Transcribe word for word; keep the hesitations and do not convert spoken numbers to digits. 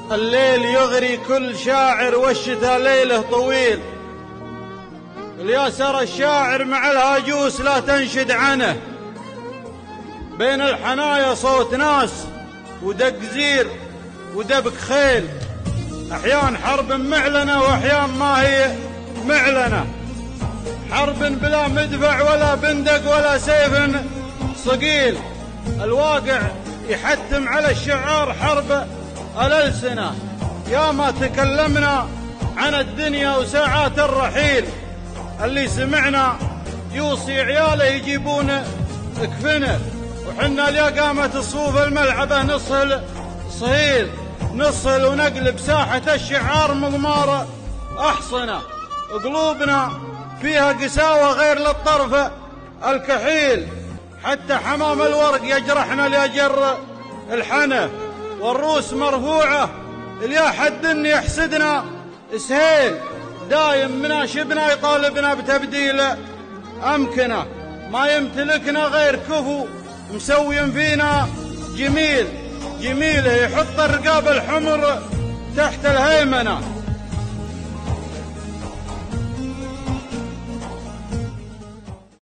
الليل يغري كل شاعر والشتاء ليله طويل. الياسر الشاعر مع الهاجوس لا تنشد عنه. بين الحنايا صوت ناس ودق زير ودبك خيل. أحيان حرب معلنة وأحيان ما هي معلنة. حرب بلا مدفع ولا بندق ولا سيف صقيل. الواقع يحتم على الشعار حرب الألسنة. يا ما تكلمنا عن الدنيا وساعات الرحيل. اللي سمعنا يوصي عياله يجيبون كفنه. وحنا اليا قامت الصفوف الملعبة نصهل صهيل. نصهل ونقلب ساحة الشعار مضمار أحصنة. قلوبنا فيها قساوة غير للطرف الكحيل. حتى حمام الورق يجرحنا لأجر الحنة. والروس مرفوعة اليا حد يحسدنا سهيل. دايم مناشبنا يطالبنا بتبديل أمكنة. ما يمتلكنا غير كفو مسوي فينا جميل. جميله يحط الرقاب الحمر تحت الهيمنة.